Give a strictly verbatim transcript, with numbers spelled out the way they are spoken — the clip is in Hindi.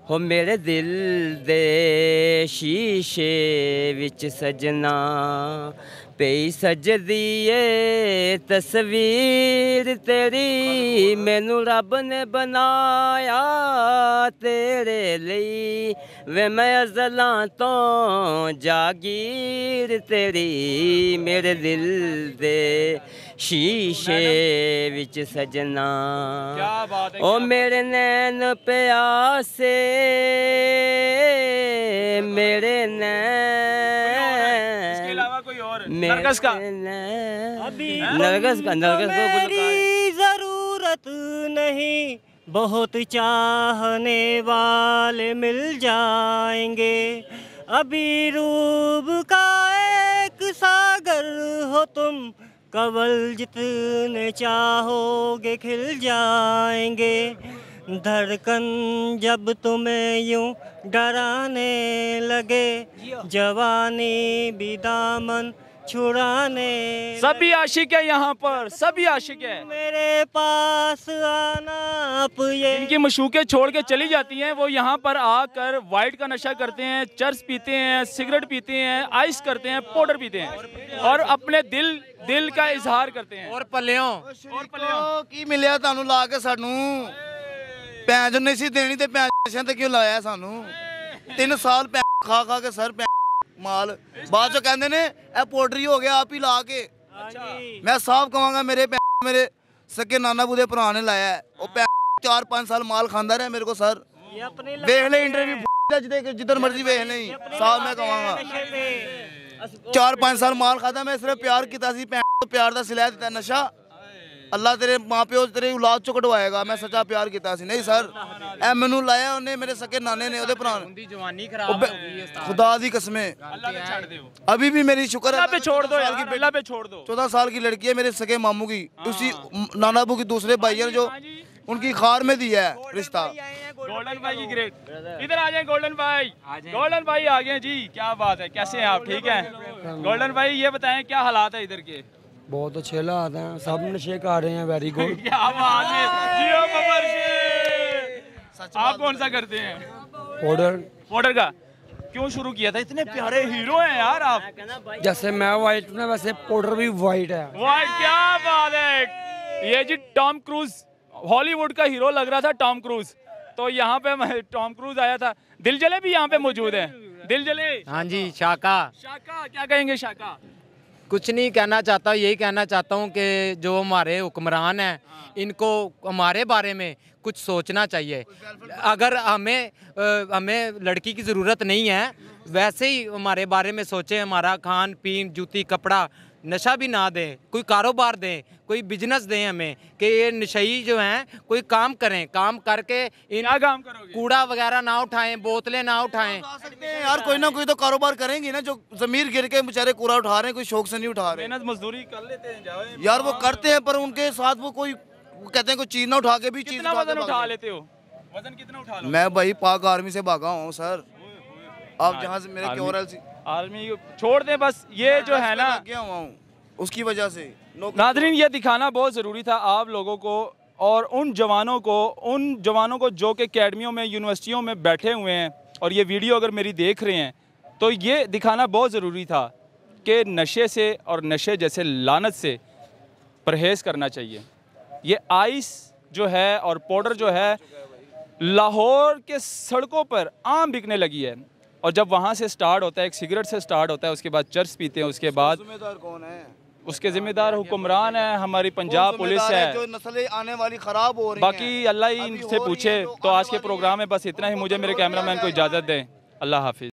हो मेरे दिल दे शीशे विच सजना पई सजदी ए तस्वीर तेरी मैनू रब ने बनाया तेरे लई वे मैं अज़लां तो जागीर तेरी मेरे दिल दे शीशे विच सजना ओ मेरे नैन प्यासे मेरे नैन इसके अलावा कोई और नरगस का नरगस का नरगस को मेरी जरूरत नहीं बहुत चाहने वाले मिल जाएंगे अभी रूब का एक सागर हो तुम कवल जितने चाहोगे खिल जाएंगे धड़कन जब तुम्हें यूं डराने लगे जवानी भी दामन छुड़ाने सभी आशिक है यहाँ पर, सभी आशिक है। मेरे पास आना आप ये इनकी मशूकें छोड़ के चली जाती हैं, वो यहाँ पर आकर वाइट का नशा करते हैं, चर्च पीते हैं, सिगरेट पीते हैं, आइस करते हैं, पाउडर पीते हैं और अपने दिल दिल का इजहार करते हैं। और पल्लियों और पल्लियों की मिलिया तानू ला के सानू भैन जो नहीं सी देनी ते भैन नशे ते क्यों लाया सानू तीन साल भैन खा खा के सर भैन माल बाद चो कहते ने ए पोल्ट्री हो गया आप ही ला के। मैं साफ कहूँगा मेरे भैन मेरे सके नाना बूदे भरा ने लाया है वो भैन चार पाँच साल माल खांदा रहा मेरे को सर वेख ले इंटरव्यू जिधर मर्जी वेख ले साफ मैं कहूँगा चार पाँच साल माल खाता मैं सिर्फ प्यार किया सी भैन तो प्यार का सिलाया दिता नशा अल्लाह तेरे माँ प्यो तेरे औलाद चो कटवाएगा मैं सच्चा प्यार किया सी नहीं सर ए मैनू लाया उन्हें मेरे सके नाने ने ओदे भरा जवानी खराब खुदा दी कसमें अभी भी मेरी शुक्र है पे छोड़ दो यार, अल्लाह पे छोड़ दो। चौदह साल की लड़की है मेरे सके मामू की उसी नाना अबू की दूसरे भाई है जो उनकी खार में दिया है रिश्ता। गोल्डन भाई की ग्रेट इधर आ जाए गोल्डन भाई गोल्डन भाई आ गए जी क्या बात है कैसे हैं आप ठीक हैं गोल्डन भाई ये बताएं क्या हालात है इधर के। बहुत अच्छे हालात हैं सब नशे कर रहे हैं वेरी गुड क्या बात है जियो बबर शेर। आप कौन सा करते हैं ऑर्डर पाउडर का क्यों शुरू किया था इतने प्यारे हीरो हैं यार आप जैसे मैं वाइट हूं वैसे पाउडर भी वाइट है वाह क्या बात है ये जी टॉम क्रूज हॉलीवुड का हीरो लग रहा था टॉम क्रूज तो यहाँ पे टॉम क्रूज आया था दिल जले भी यहाँ पे मौजूद है दिल जले हाँ जी शाका शाका क्या कहेंगे शाका कुछ नहीं कहना चाहता यही कहना चाहता हूँ कि जो हमारे हुक्मरान हैं इनको हमारे बारे में कुछ सोचना चाहिए अगर हमें आ, हमें लड़की की ज़रूरत नहीं है वैसे ही हमारे बारे में सोचें हमारा खान पीन जूती कपड़ा नशा भी ना दें कोई कारोबार दें कोई बिजनेस दें हमें कि ये नशई जो हैं कोई काम करें काम करके इन काम करोगे कूड़ा वगैरह ना उठाएं बोतलें ना उठाएं यार कोई ना कोई तो कारोबार करेंगे ना जो जमीर गिर के बेचारे कूड़ा उठा रहे हैं कोई शौक से नहीं उठा रहे मेहनत मजदूरी कर लेते हैं जाओ यार वो करते हैं पर उनके साथ वो कोई वो कहते हैं कोई चीज ना उठा के भी चीज कितना वजन उठा लेते हो वजन कितना उठा लो मैं भाई पाक आर्मी से भागा हूँ सर आप जहाँ से मेरे क्योरल से आर्मी छोड़ दें बस ये जो है ना गया हुआ हूँ उसकी वजह से नाज़रीन ये दिखाना बहुत ज़रूरी था आप लोगों को और उन जवानों को उन जवानों को जो कि अकेडमियों में यूनिवर्सिटियों में बैठे हुए हैं और ये वीडियो अगर मेरी देख रहे हैं तो ये दिखाना बहुत ज़रूरी था कि नशे से और नशे जैसे लानत से परहेज़ करना चाहिए। ये आइस जो है और पाउडर जो है लाहौर के सड़कों पर आम बिकने लगी है और जब वहाँ से स्टार्ट होता है एक सिगरेट से स्टार्ट होता है उसके बाद चर्च पीते हैं उसके बाद जिम्मेदार कौन है उसके जिम्मेदार हुक्मरान है हमारी पंजाब पुलिस है जो नस्लें आने वाली खराब हो रही बाकी अल्लाह ही इनसे पूछे। तो आज के प्रोग्राम में बस इतना ही मुझे मेरे कैमरामैन को इजाज़त दें। अल्लाह हाफिज़।